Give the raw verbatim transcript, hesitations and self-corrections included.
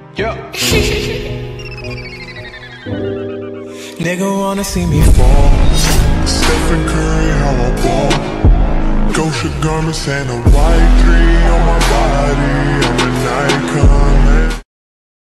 Yeah. Nigga wanna see me fall. Stephen Curry, how I ball. Gosha garments and a white dream.